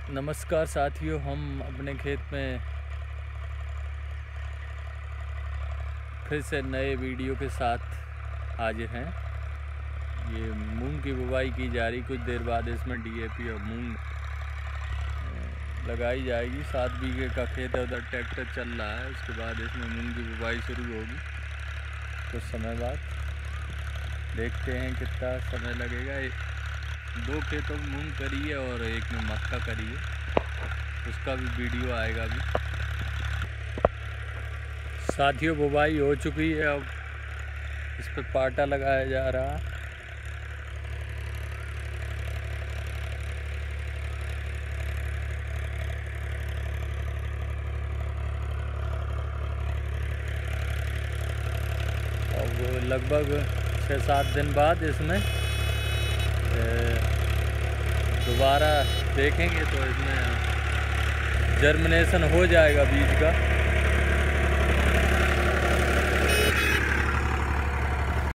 नमस्कार साथियों, हम अपने खेत में फिर से नए वीडियो के साथ हाजिर हैं। ये मूंग की बुवाई की जा रही, कुछ देर बाद इसमें डीएपी और मूंग लगाई जाएगी। 7 बीघे का खेत है, उधर ट्रैक्टर चल रहा है। उसके बाद इसमें मूंग की बुवाई शुरू होगी कुछ समय बाद। देखते हैं कितना समय लगेगा। 2 खेतों में मूंग करी है और एक में मक्का करी है, उसका भी वीडियो आएगा अभी। साथियों, बुवाई हो चुकी है, अब इस पर पाटा लगाया जा रहा है। अब लगभग 6-7 दिन बाद इसमें दोबारा देखेंगे तो इसमें जर्मिनेशन हो जाएगा बीज का।